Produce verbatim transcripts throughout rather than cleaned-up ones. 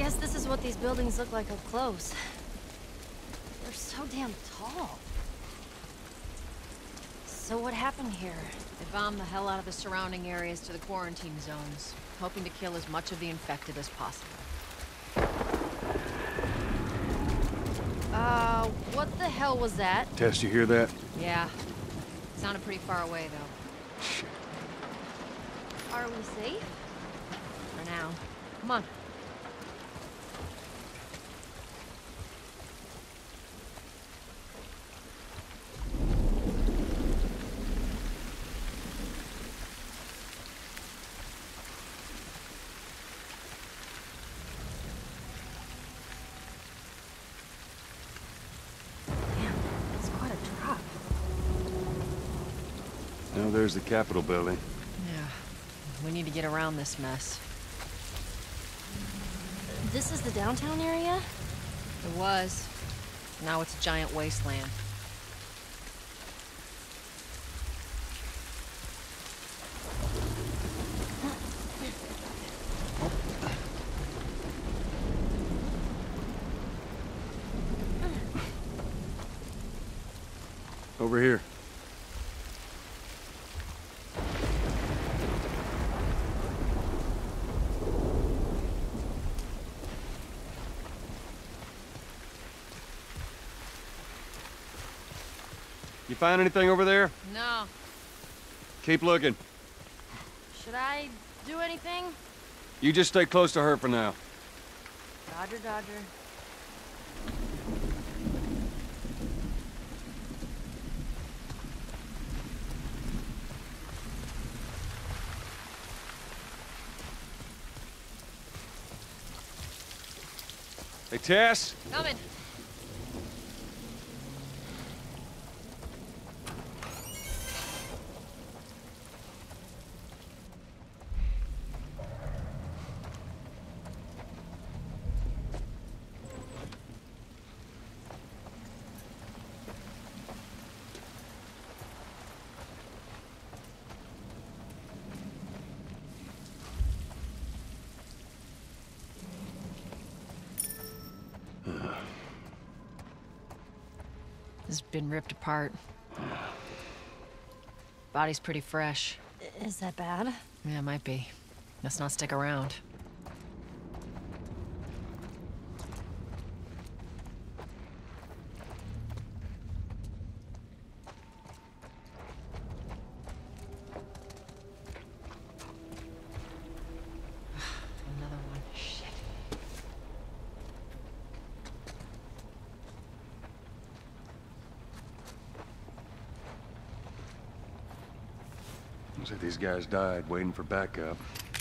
guess this is what these buildings look like up close. They're so damn tall. So what happened here? They bombed the hell out of the surrounding areas to the quarantine zones, hoping to kill as much of the infected as possible. Uh, what the hell was that? Tess, you hear that? Yeah. It sounded pretty far away, though. Shit. Are we safe? For now. Come on. Now there's the Capitol building. Yeah. We need to get around this mess. This is the downtown area? It was. Now it's a giant wasteland. Over here. You find anything over there? No. Keep looking. Should I do anything? You just stay close to her for now. Dodger, Dodger. Hey, Tess? Coming. This has been ripped apart. Body's pretty fresh. Is that bad? Yeah, it might be. Let's not stick around. Another one. Shit. Looks like these guys died waiting for backup.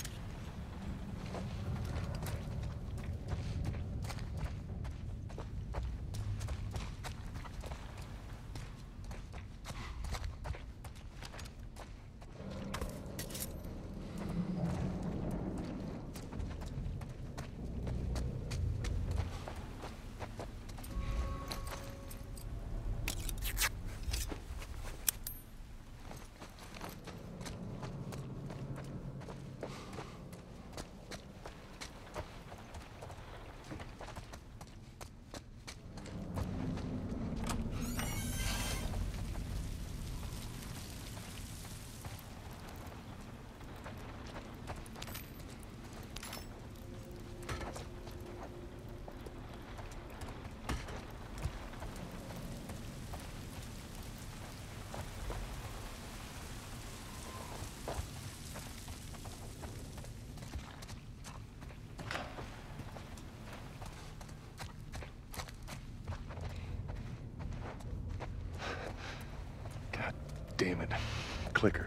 Damn it. Clicker.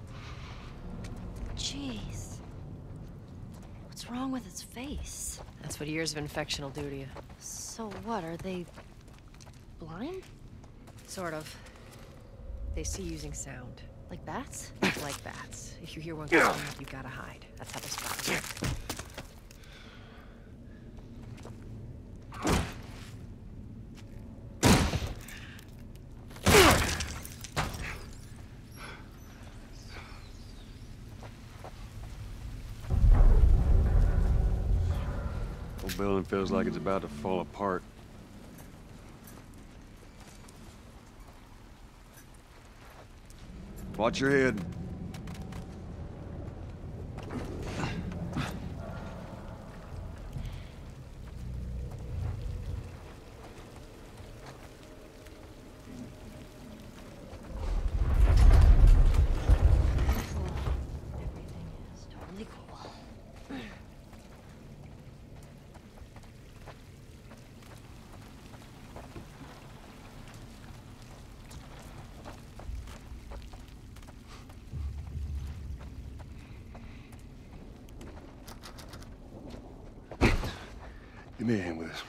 Jeez. What's wrong with its face? That's what years of infection will do to you. So what, are they... blind? Sort of. They see using sound. Like bats? Like bats. If you hear one coming, you gotta hide. That's how they spot you. Whole building feels like it's about to fall apart. Watch your head. Give me a hand with this.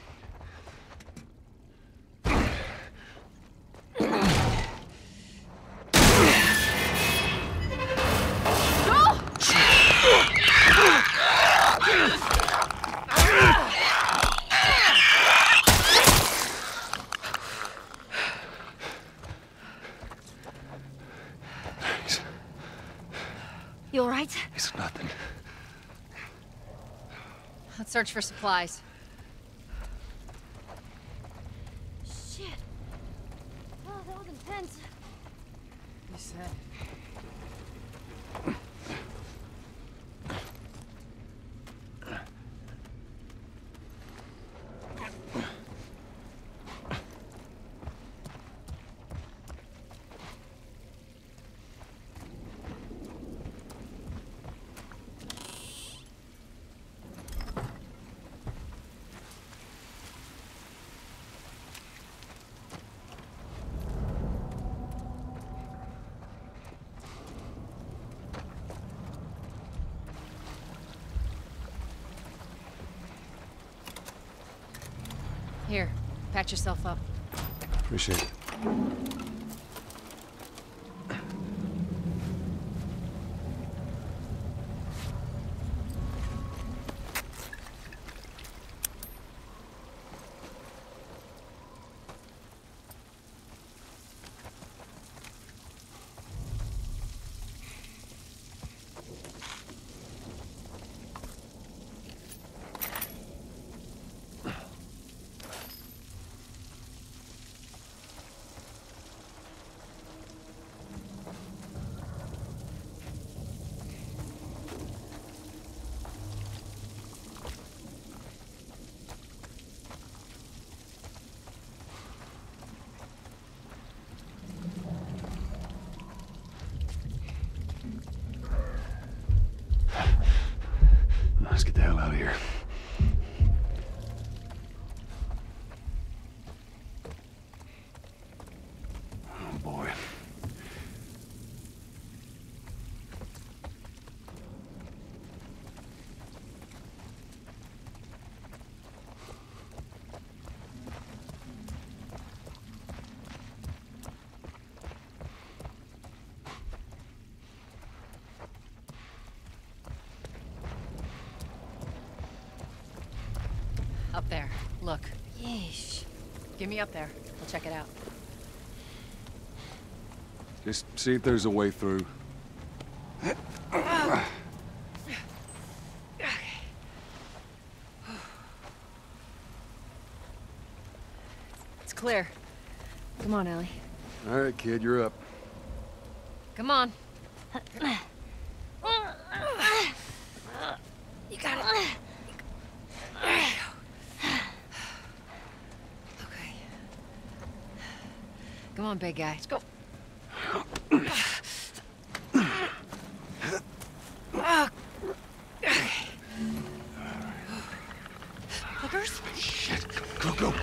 Thanks. You all right? It's nothing. Let's search for supplies. Shit. Oh, that was intense. You said. Here, patch yourself up. Appreciate it. Let's get the hell out of here. Oh, boy. Up there. Look. Yeesh. Get me up there. We'll check it out. Just see if there's a way through. It's clear. Come on, Ellie. All right, kid, you're up. Come on. You got it. Okay. Come on, big guy. Let's go. Hookers? Shit. Go, go.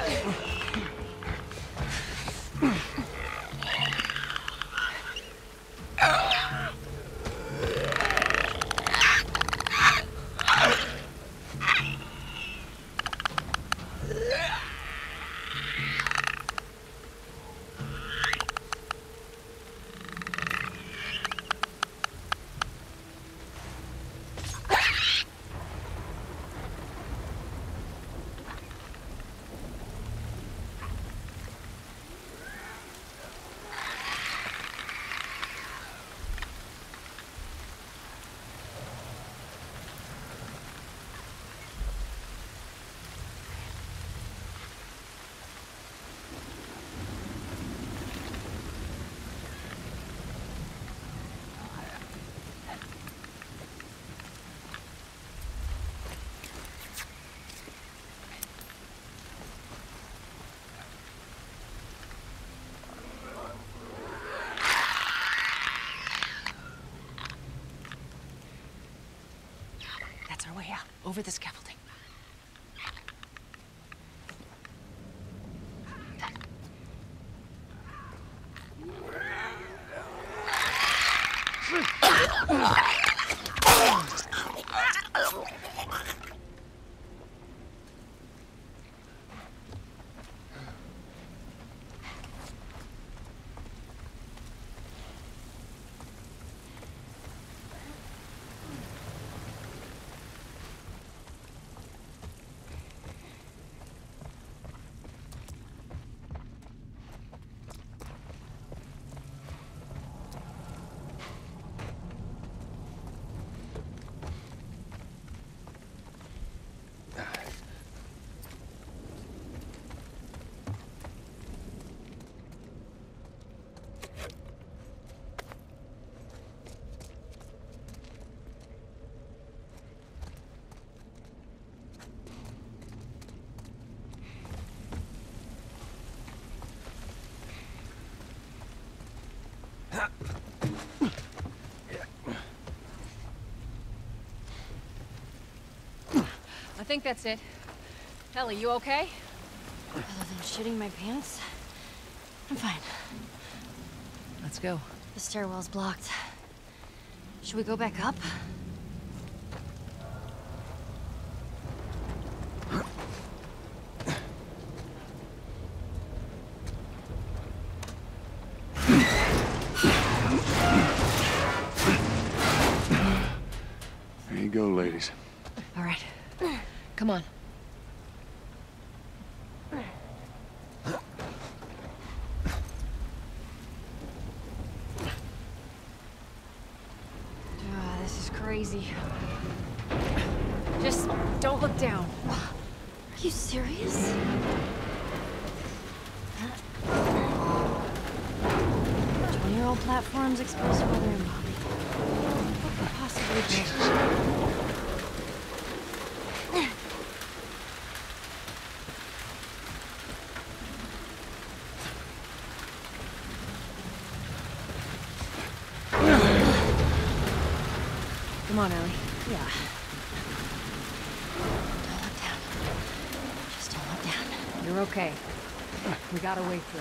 over the scaffolding. I think that's it. Ellie, you okay? Other than shitting my pants, I'm fine. Let's go. The stairwell's blocked. Should we go back up? There you go, ladies. All right. Come on. Ah, this is crazy. Just don't look down. Are you serious? twenty-year-old platforms exposed to weather and Bobby. What could possibly be? Come on, Ellie. Yeah. Don't look down. Just don't look down. You're okay. We got a way through.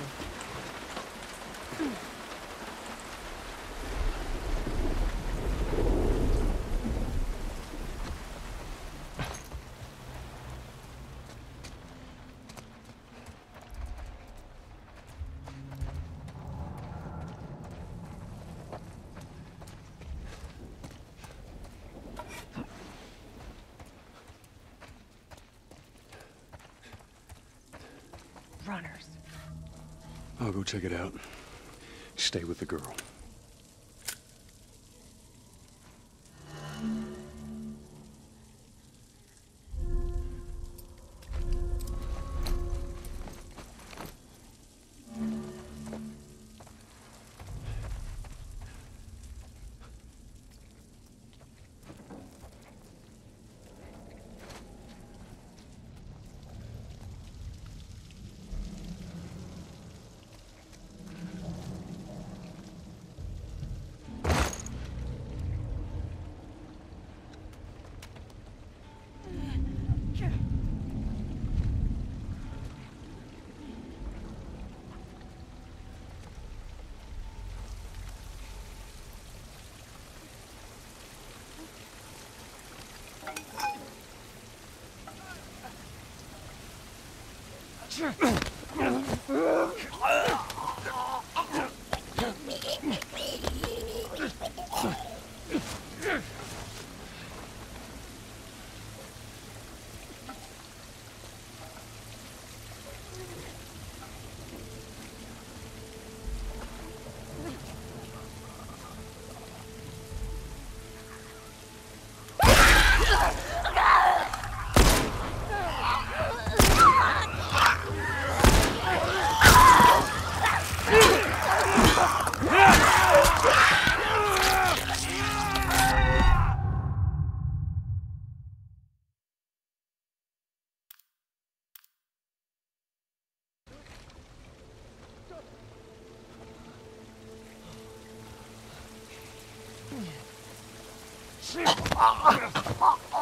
Runners. I'll go check it out. Stay with the girl.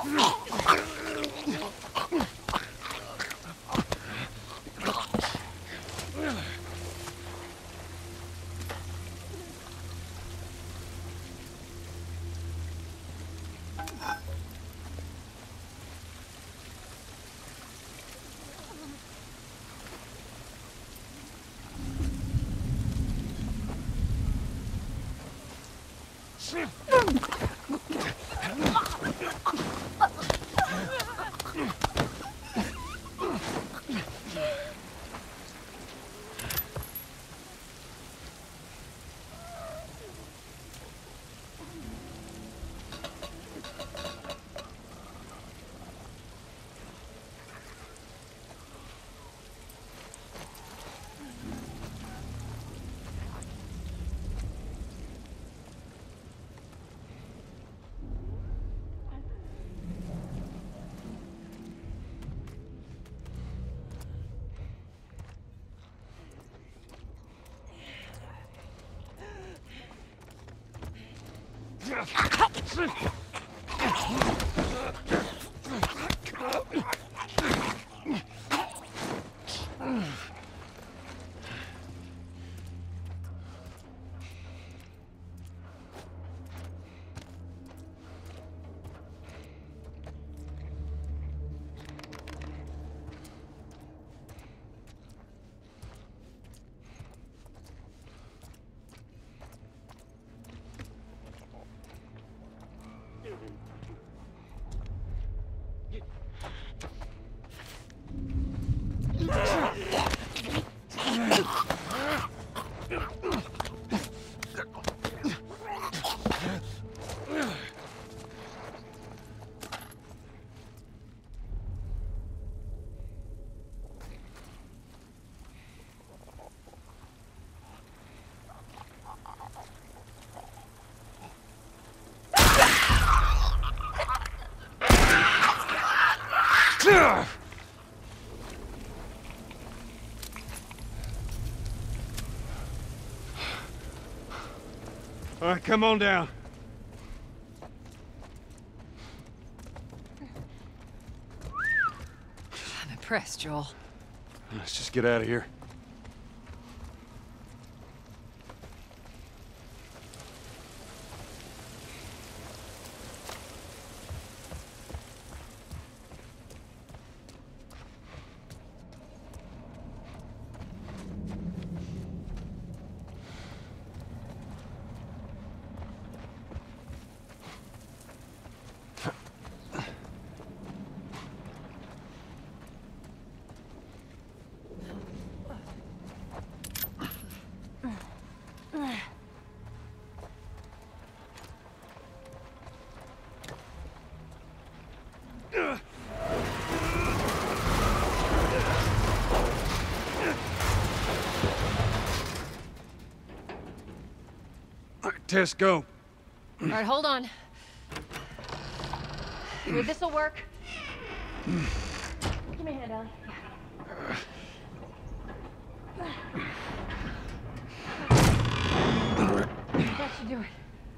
All right, come on down. I'm impressed, Joel. Let's just get out of here. All right, Tess, go. All right, hold on. Here, this'll work. Give me a hand, Ellie. That should do it.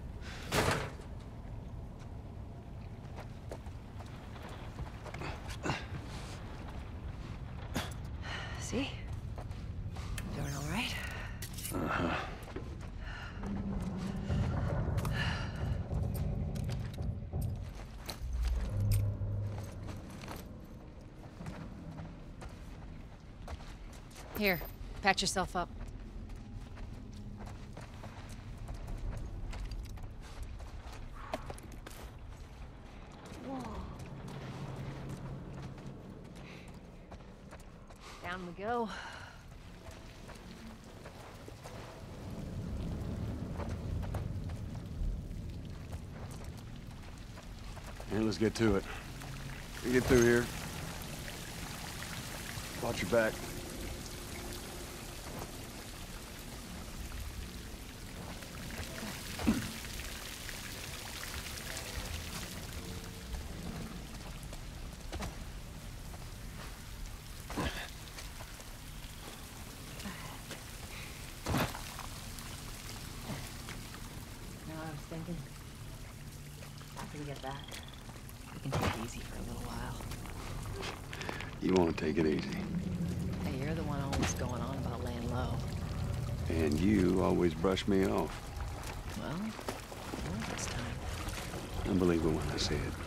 See? Doing all right? Uh-huh. Here, patch yourself up. Down we go. And let's get to it. We get through here. Watch your back. Thinking, after we get back, we can take it easy for a little while. You want to take it easy. Hey, you're the one always going on about laying low. And you always brush me off. Well, more this time. I believe it when I say it.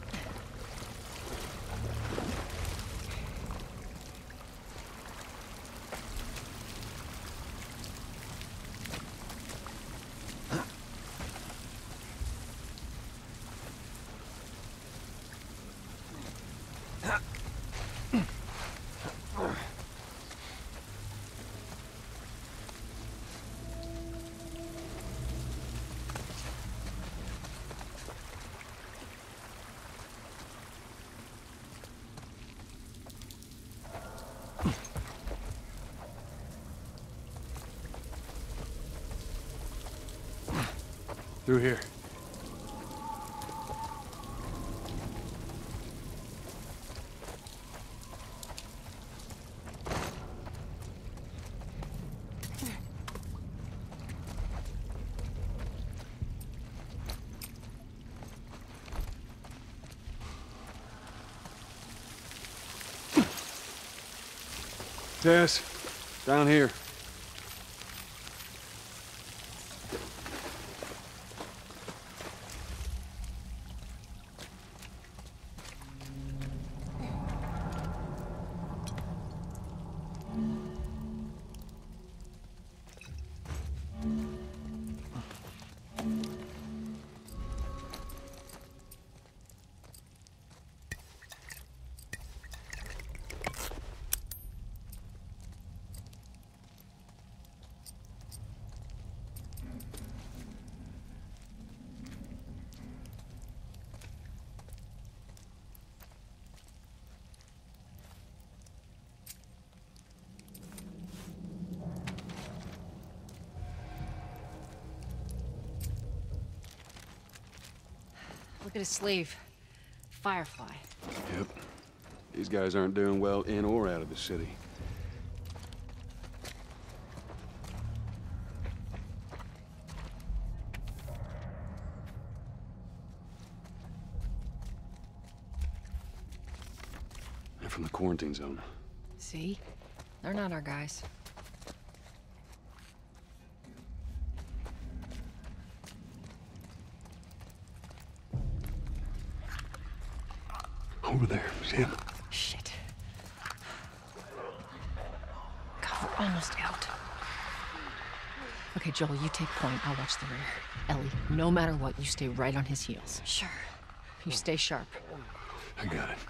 Through here. Tess, down here. Look at his sleeve. Firefly. Yep. These guys aren't doing well in or out of the city. They're from the quarantine zone. See? They're not our guys. Over there, see him? Shit. God, we're almost out. Okay, Joel, you take point. I'll watch the rear. Ellie, no matter what, you stay right on his heels. Sure. You stay sharp. I got it.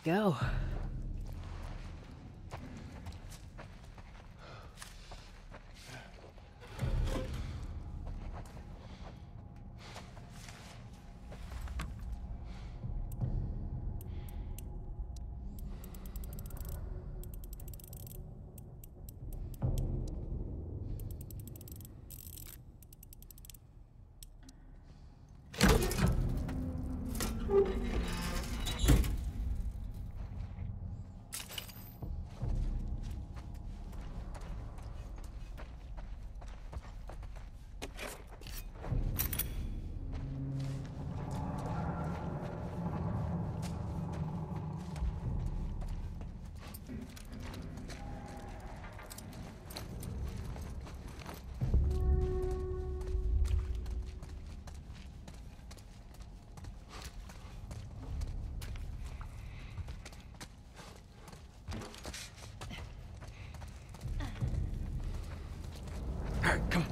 go. All right, come on.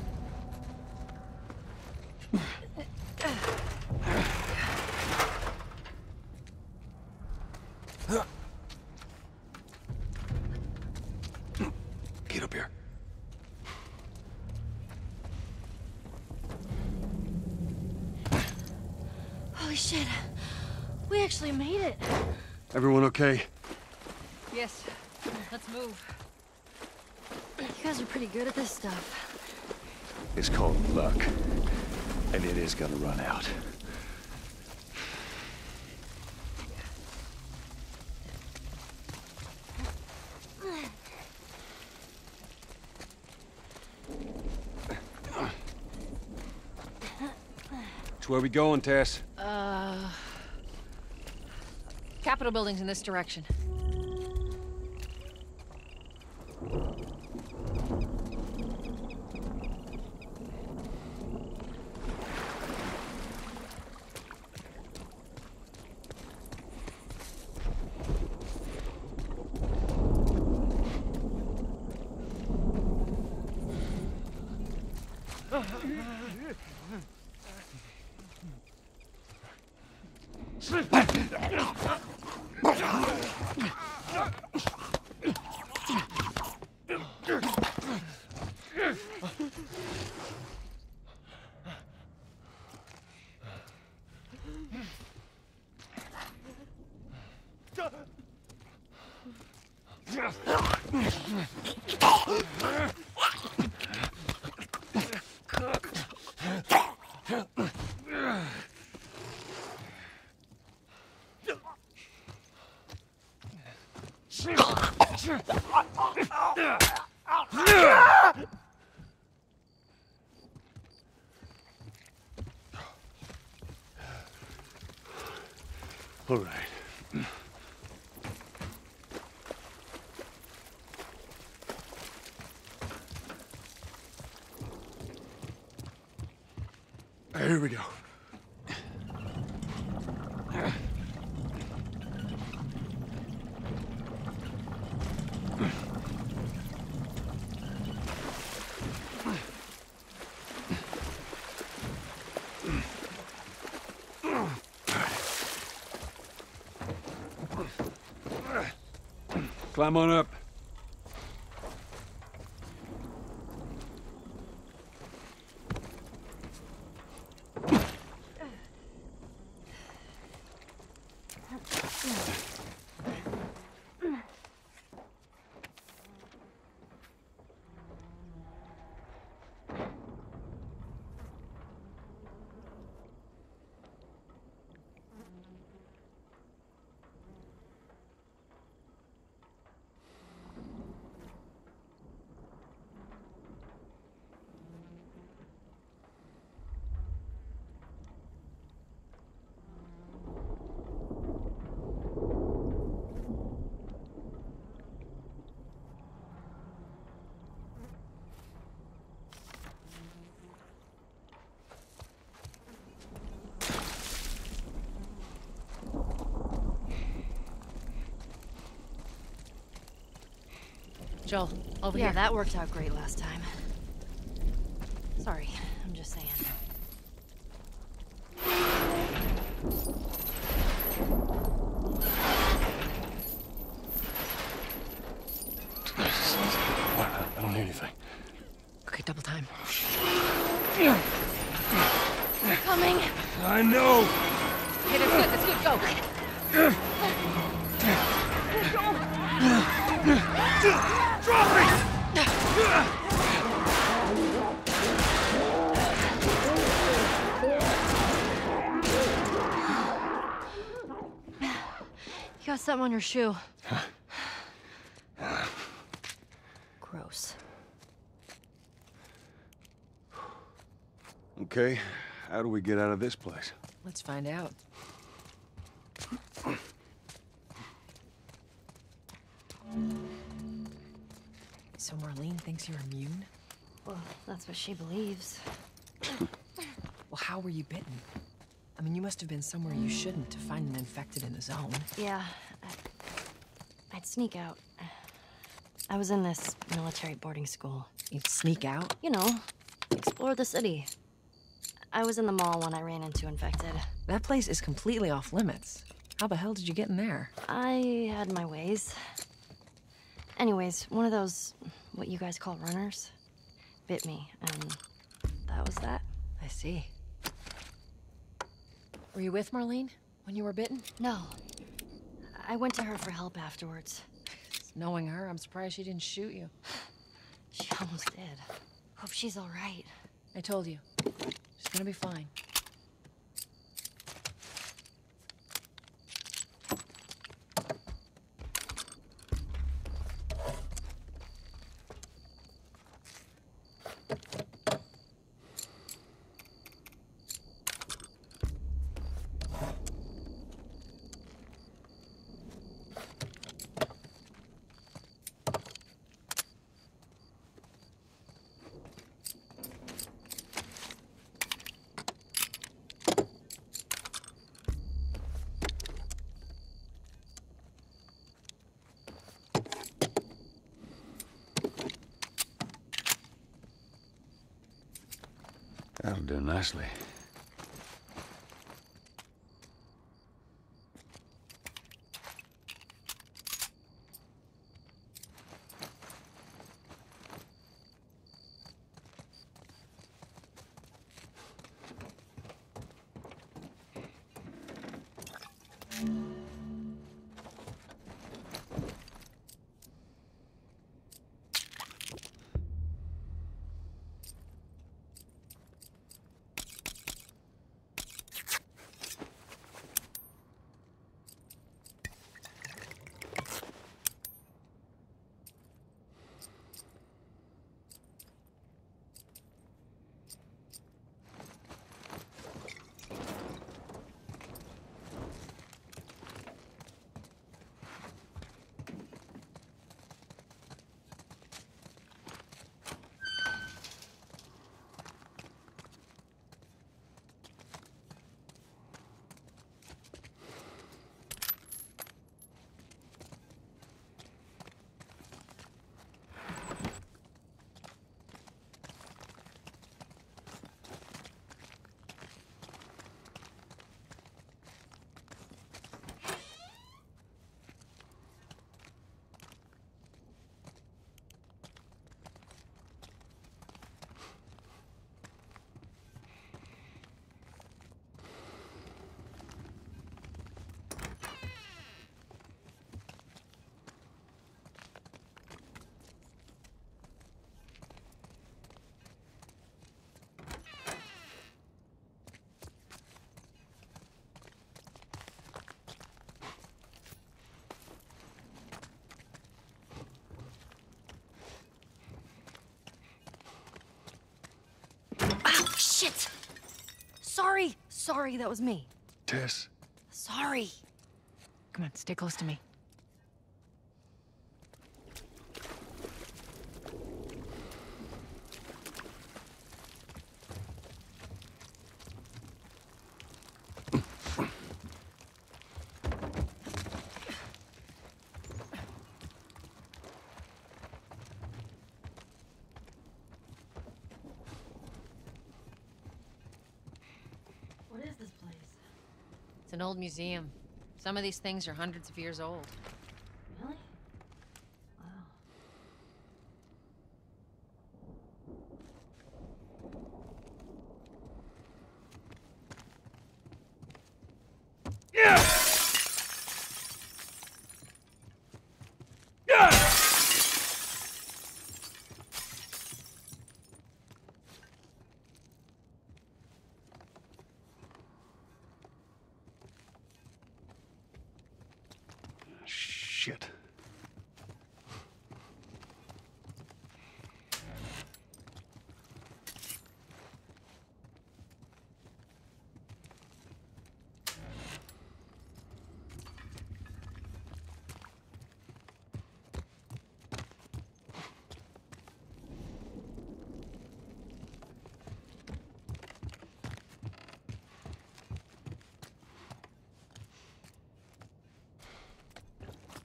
Get up here. Holy shit. We actually made it. Everyone okay? Yes. Let's move. You guys are pretty good at this stuff. It's called luck, and it is gonna run out. Which way we going, Tess? Uh... Capitol building's in this direction. All right. Here we go. Climb on up. Joel, over Yeah, here. that worked out great last time. Sorry, I'm just saying. everything. Okay, double time. They're coming. I know! Okay, that's good, that's good, go! Drop me! You got something on your shoe. Gross. Okay, how do we get out of this place? Let's find out. So Marlene thinks you're immune? Well, that's what she believes. Well, how were you bitten? I mean, you must have been somewhere you shouldn't to find an infected in the zone. Yeah, I, I'd sneak out. I was in this military boarding school. You'd sneak out? You know, explore the city. I was in the mall when I ran into infected. That place is completely off limits. How the hell did you get in there? I had my ways. Anyways, one of those, what you guys call runners, bit me, and that was that. I see. Were you with Marlene when you were bitten? No. I went to her for help afterwards. Knowing her, I'm surprised she didn't shoot you. She almost did. Hope she's all right. I told you. She's gonna be fine. That'll do nicely. Shit! Sorry, sorry, that was me. Tess? Sorry. Come on, stay close to me. What is this place? It's an old museum. Some of these things are hundreds of years old. Really? Wow.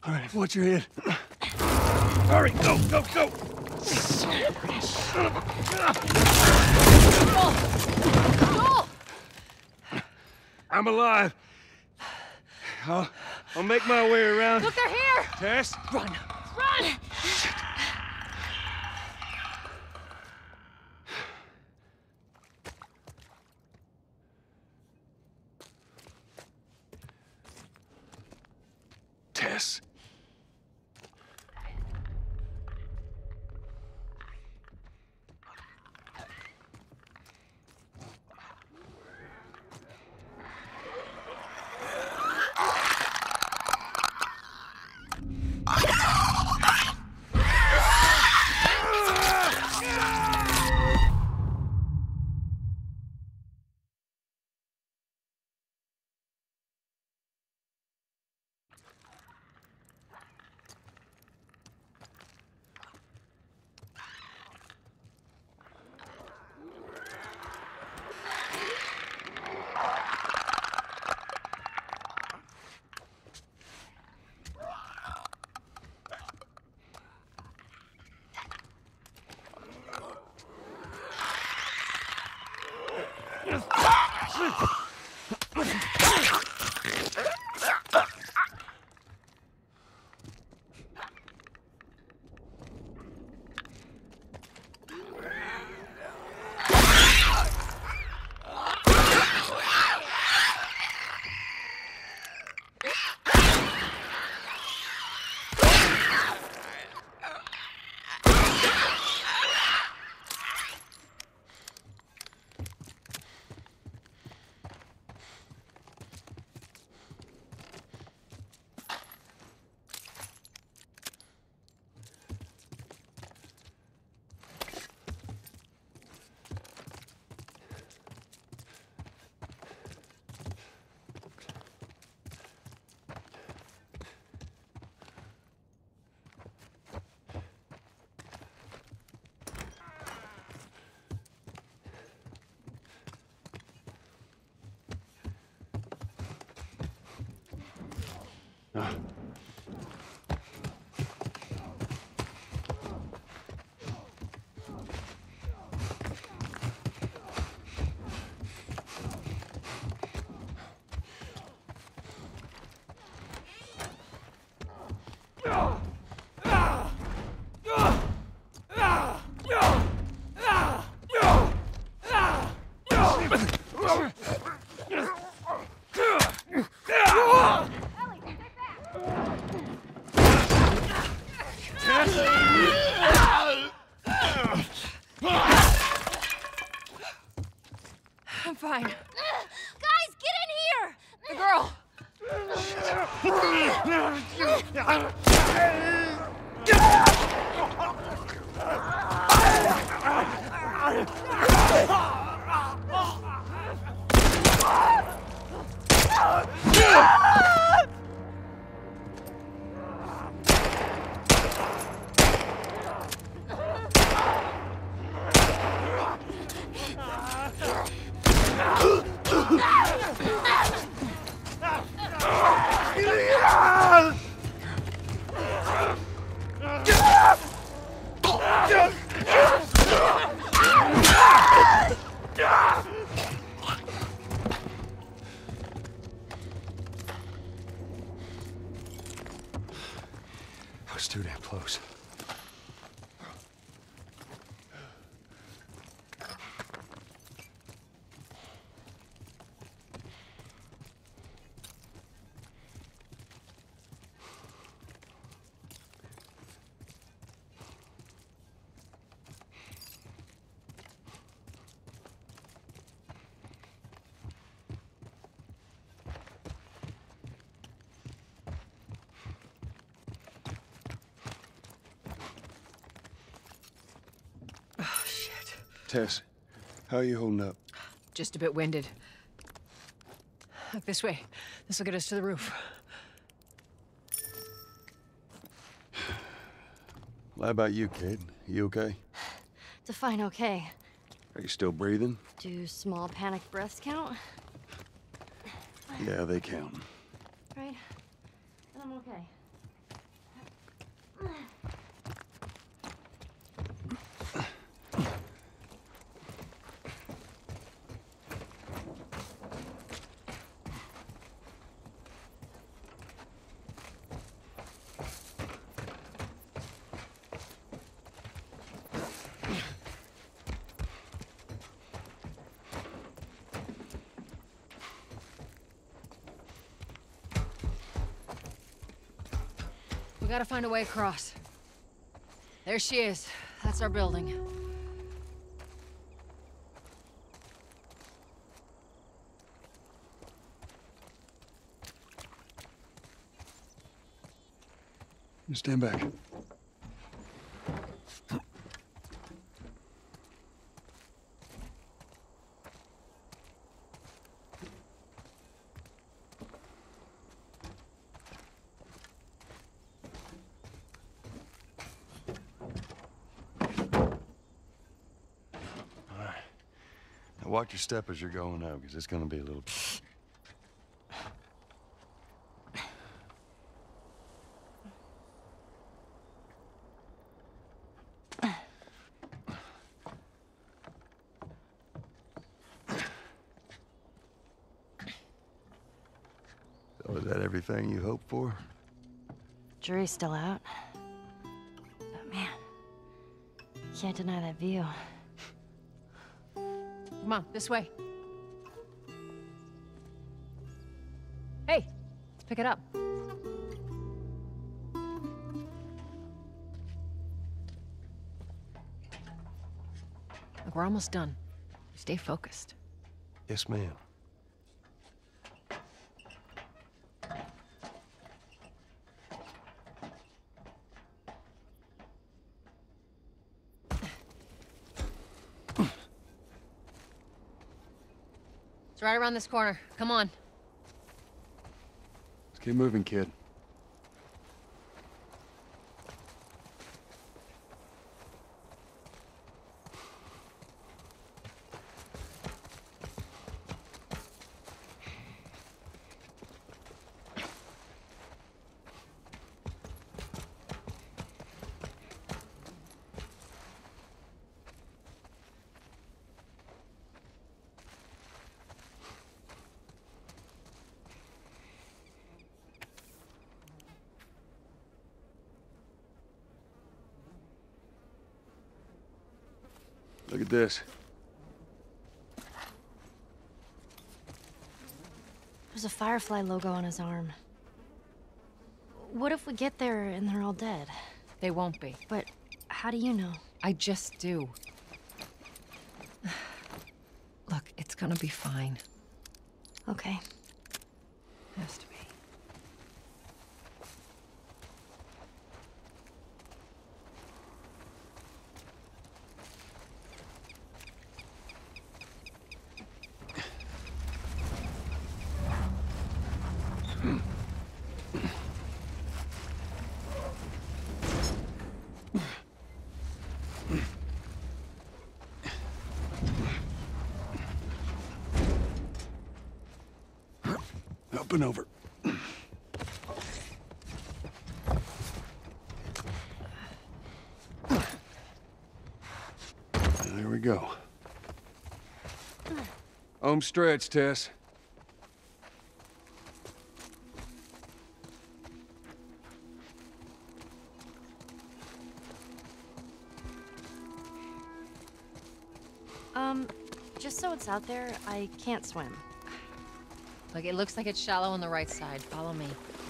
All right, watch your head. Hurry, go, go, go! Joel! I'm alive. I'll, I'll make my way around. Look, they're here! Tess? Run! Run! Tess. Ah. I'm fine. Guys, get in here! The girl! I was too damn close. Tess, how are you holding up? Just a bit winded. Look this way. This will get us to the roof. Well, how about you, kid? You okay? Define okay. Are you still breathing? Do small panic breaths count? Yeah, they count. Right? Then I'm okay. We gotta find a way across. There she is. That's our building. You stand back. Now watch your step as you're going out, because it's gonna be a little... So is that everything you hoped for? Jury's still out. But man, can't deny that view. Come on, this way. Hey, let's pick it up. Look, we're almost done. Stay focused. Yes, ma'am. It's right around this corner. Come on. Let's keep moving, kid. Look at this. There's a Firefly logo on his arm. What if we get there and they're all dead? They won't be. But how do you know? I just do. Look, it's gonna be fine. Okay. Has to be. Up and over. There we go. Home stretch, Tess. Um, just so it's out there, I can't swim. Look, it looks like it's shallow on the right side. Follow me.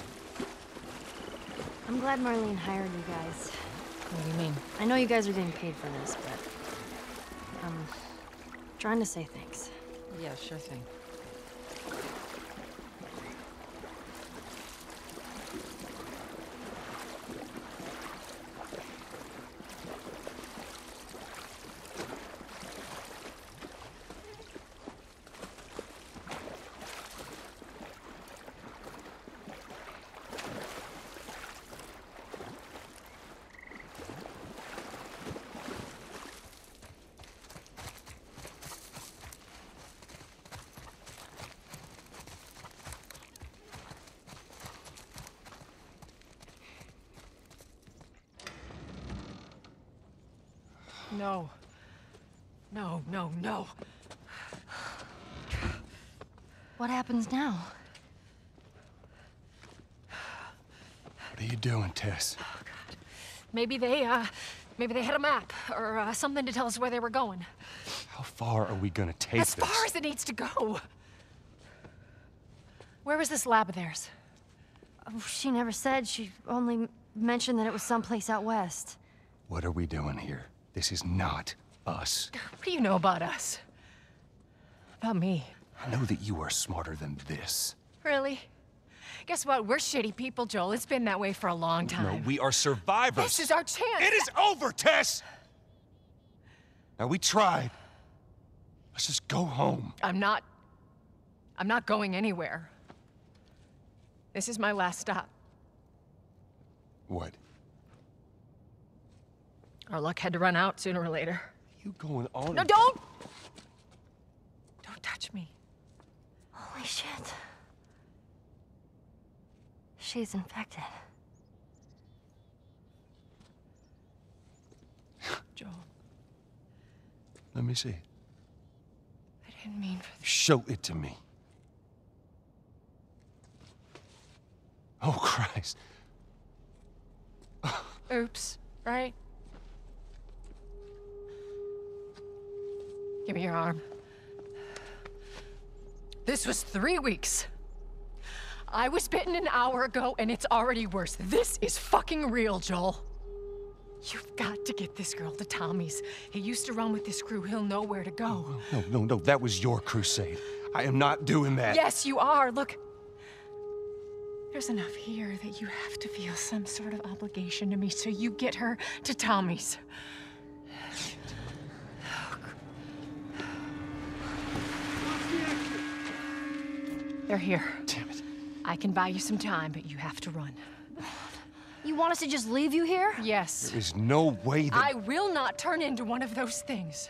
I'm glad Marlene hired you guys. What do you mean? I know you guys are getting paid for this, but I'm trying to say thanks. Yeah, sure thing. No. No, no, no. What happens now? What are you doing, Tess? Oh, God. Maybe they, uh, maybe they had a map or uh, something to tell us where they were going. How far are we gonna take As this? far as it needs to go. Where was this lab of theirs? Oh, she never said. She only mentioned that it was someplace out west. What are we doing here? This is not us. What do you know about us? About me? I know that you are smarter than this. Really? Guess what? We're shitty people, Joel. It's been that way for a long time. No, we are survivors. This is our chance. It is over, Tess! Now, we tried. Let's just go home. I'm not... I'm not going anywhere. This is my last stop. What? Our luck had to run out sooner or later. You going on? No, and- don't! Don't touch me. Holy shit. She's infected. Joel, Let me see. I didn't mean for this. Show it to me. Oh, Christ. Oops, right? Give me your arm. This was three weeks. I was bitten an hour ago, and it's already worse. This is fucking real, Joel. You've got to get this girl to Tommy's. He used to run with this crew. He'll know where to go. No, no, no, that was your crusade. I am not doing that. Yes, you are. Look, there's enough here that you have to feel some sort of obligation to me, so you get her to Tommy's. They're here. Damn it. I can buy you some time, but you have to run. You want us to just leave you here? Yes. There is no way that... I will not turn into one of those things.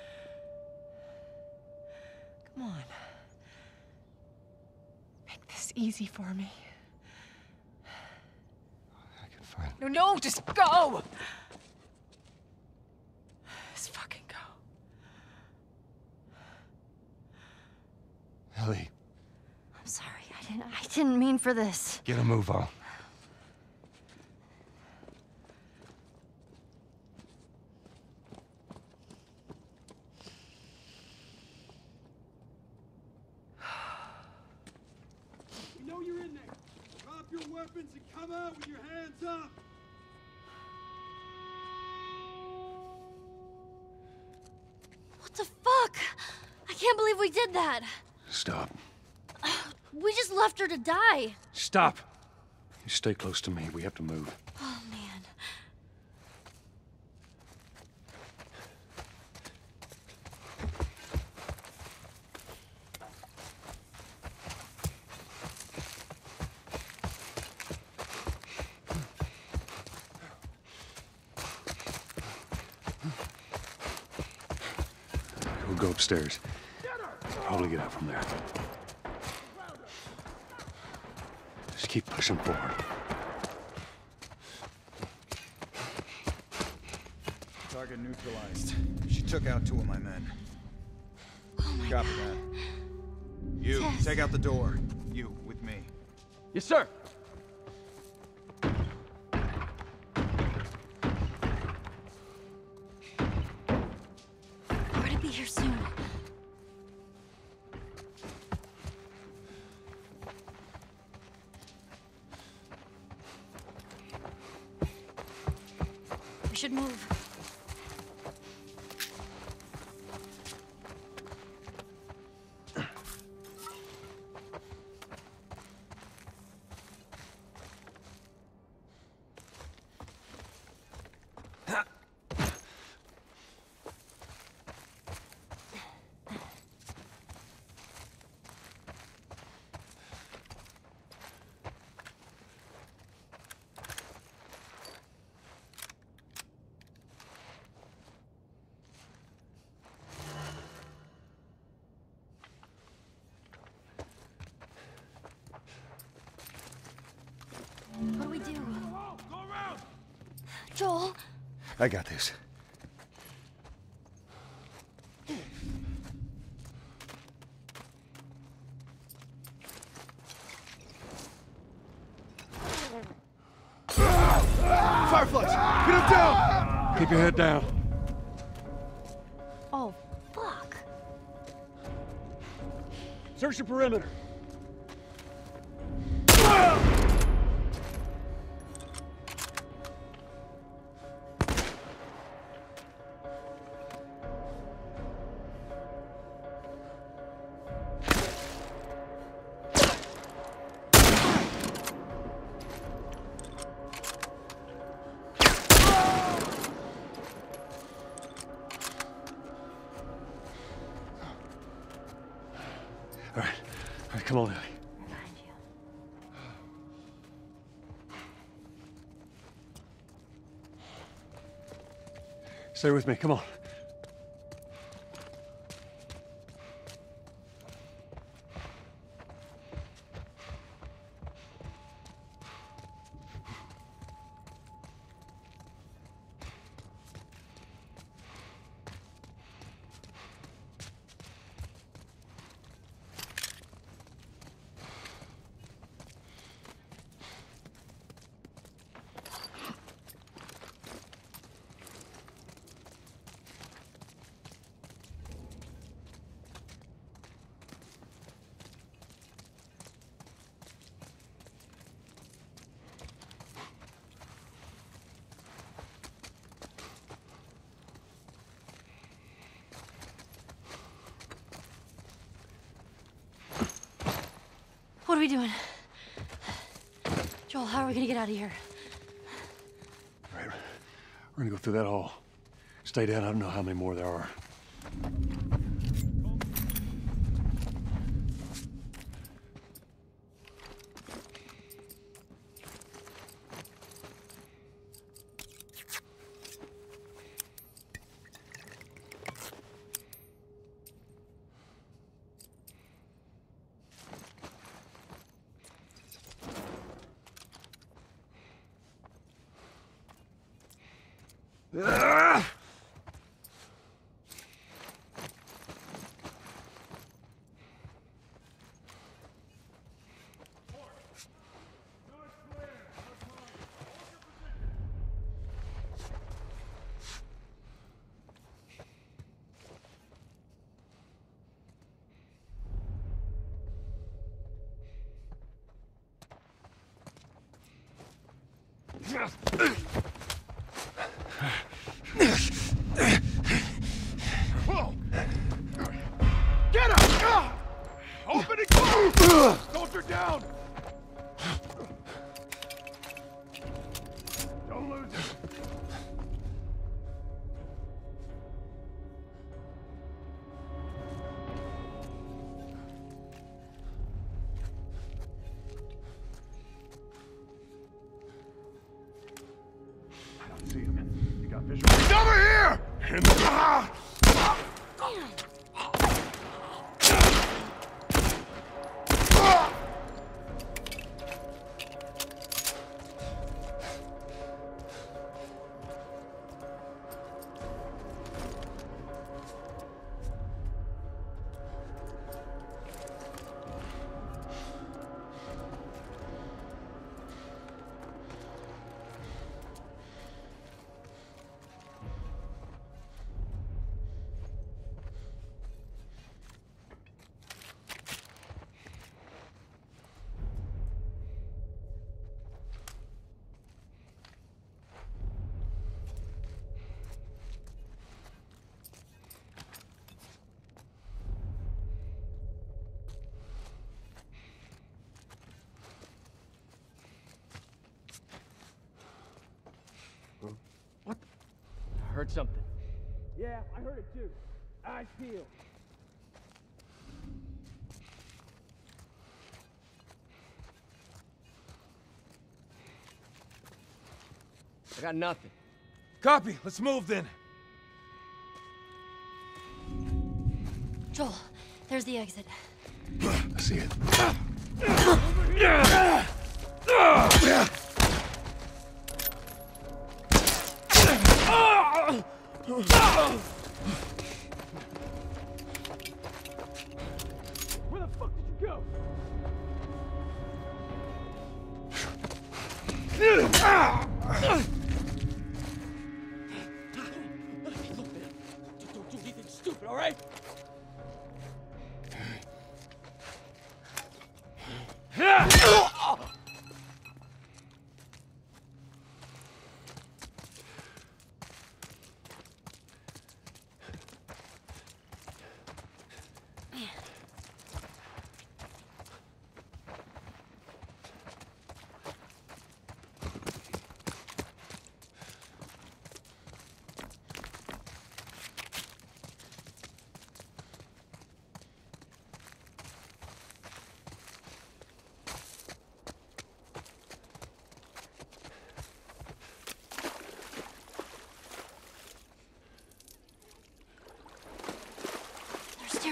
Come on. Make this easy for me. I can find... No, no, just go! Just fucking go. Ellie, I'm sorry. I didn't I didn't mean for this. get a move on. We know you're in there. Drop your weapons and come out with your hands up. What the fuck? I can't believe we did that. Stop. We just left her to die. Stop. You stay close to me. We have to move. Oh, man. We'll go upstairs. Probably get out from there. Just keep pushing forward. Target neutralized. She took out two of my men. Oh, my Copy God. that. You, Tess. take out the door. You, with me. Yes, sir. We're gonna be here soon. We should move. What do we do? Go around! Joel? I got this. Fireflies! Get him down! Keep your head down. Oh, fuck. Search the perimeter. All right. All right, come on, Ellie. Behind you. Stay with me, come on. What are we doing? Joel, how are we gonna get out of here? All right, we're gonna go through that hall. Stay down, I don't know how many more there are. Ah! Whoa! Get him! Open it! Close! Soldier down! Don't lose it. I don't see him. You got visual. He's over here! Ah! I heard something. Yeah, I heard it too. Eyes peeled. I got nothing. Copy. Let's move then. Joel, there's the exit. I see it. Where the fuck did you go? Look, man. Just don't do anything stupid, all right?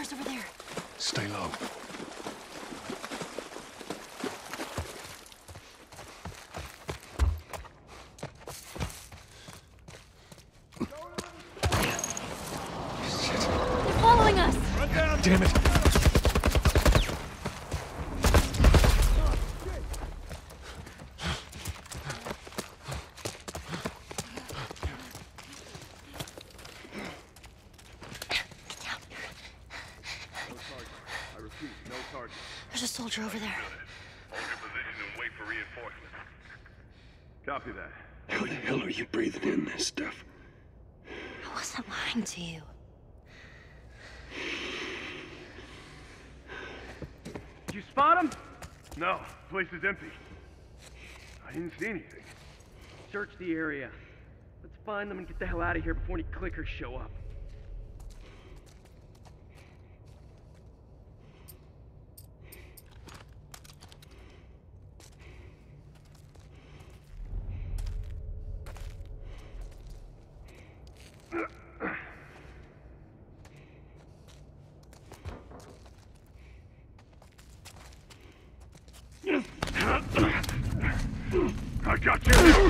Stairs over there. Stay low. They're following us. Damn it. There's a soldier over there. Hold your position and wait for reinforcements. Copy that. How the hell are you breathing in this stuff? I wasn't lying to you. Did you spot him? No, the place is empty. I didn't see anything. Search the area. Let's find them and get the hell out of here before any clickers show up. I got you!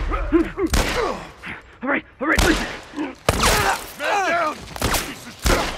All right, all right, listen. Man down! Piece of shit!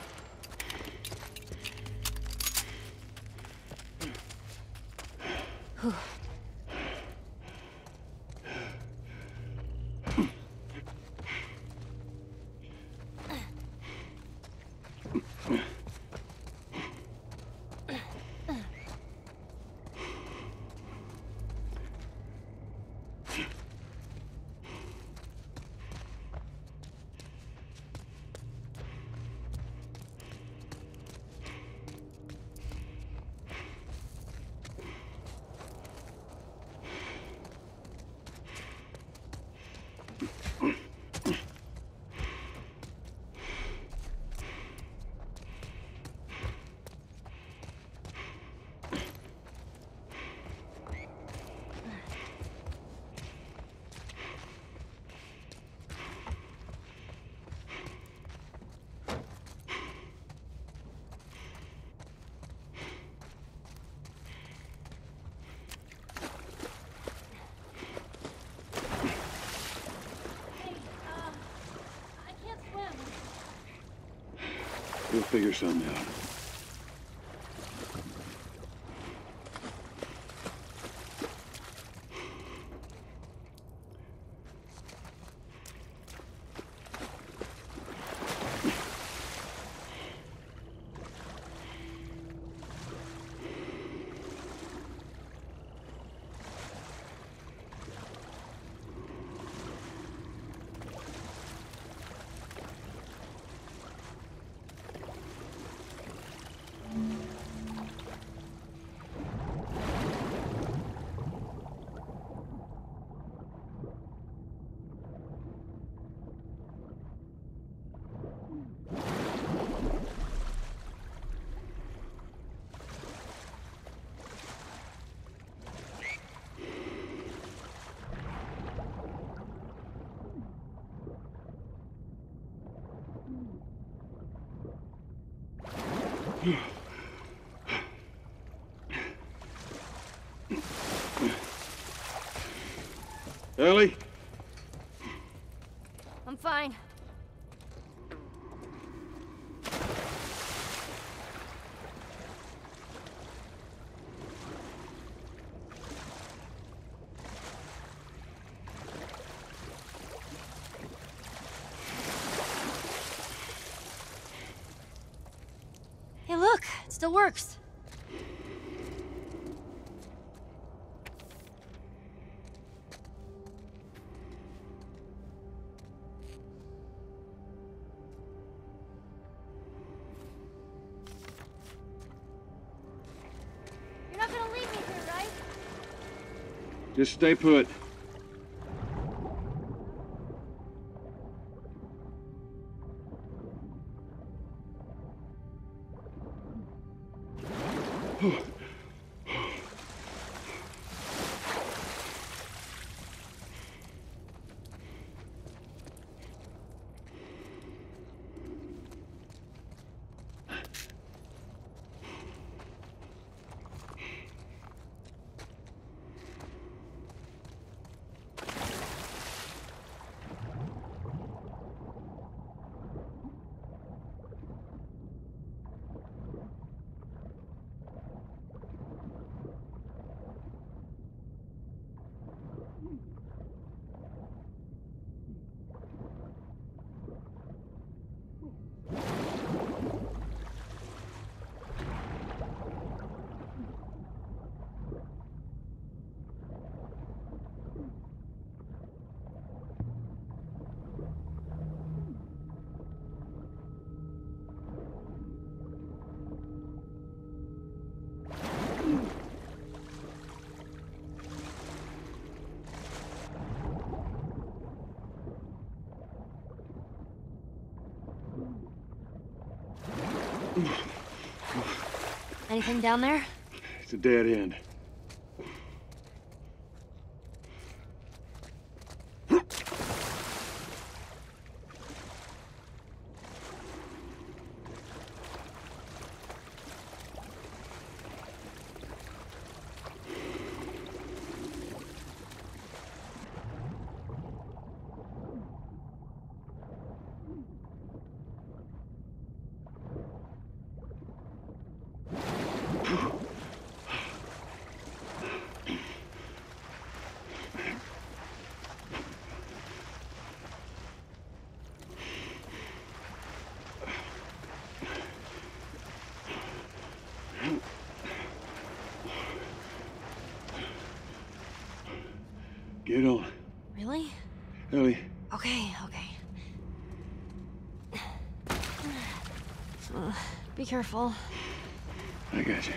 We'll figure something out. Ellie? I'm fine. Hey, look, it still works. You're not gonna leave me here, right? Just stay put. Anything down there? It's a dead end. Get on. Really? Ellie, Okay, okay. Uh, be careful. I got you.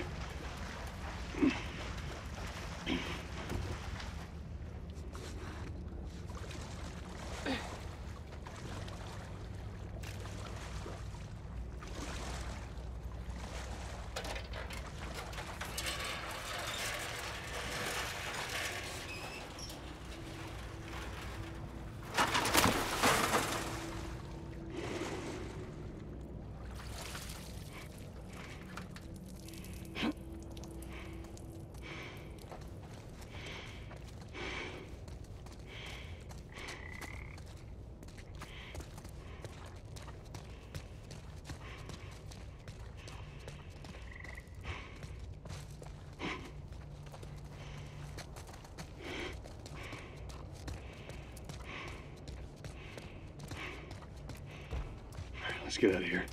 Let's get out of here.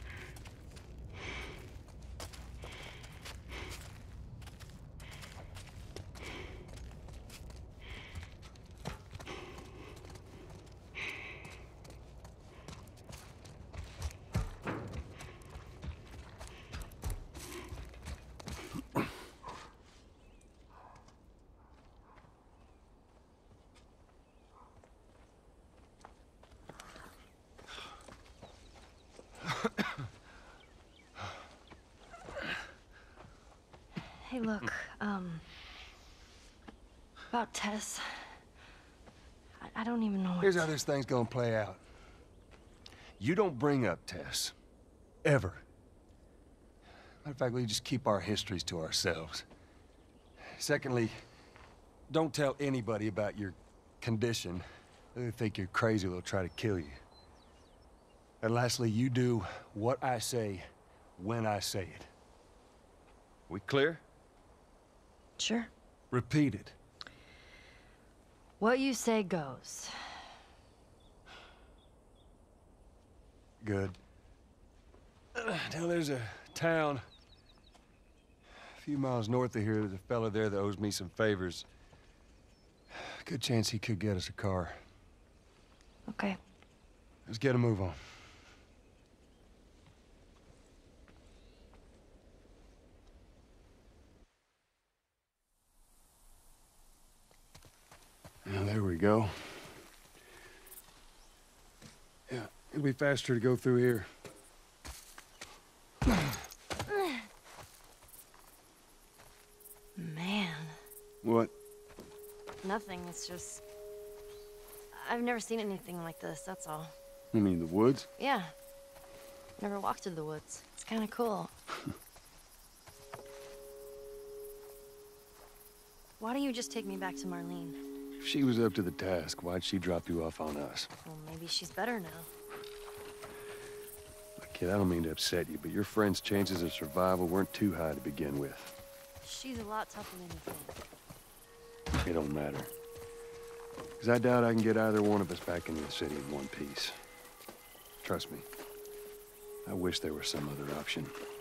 Hey, look, um... about Tess. I, I don't even know what Here's to- how this thing's gonna play out. You don't bring up Tess. Ever. Matter of fact, we just keep our histories to ourselves. Secondly, don't tell anybody about your condition. They think you're crazy, they'll try to kill you. And lastly, you do what I say when I say it. We clear? Sure. Repeat it. What you say goes. Good. Now there's a town a few miles north of here. There's a fella there that owes me some favors. Good chance he could get us a car. Okay. Let's get a move on. Now, there we go. Yeah, it'll be faster to go through here. Man. What? Nothing, it's just... I've never seen anything like this, that's all. You mean the woods? Yeah. Never walked through the woods. It's kind of cool. Why don't you just take me back to Marlene? If she was up to the task, why'd she drop you off on us? Well, maybe she's better now. Look, kid, I don't mean to upset you, but your friend's chances of survival weren't too high to begin with. She's a lot tougher than you think. It don't matter. Because I doubt I can get either one of us back into the city in one piece. Trust me. I wish there was some other option.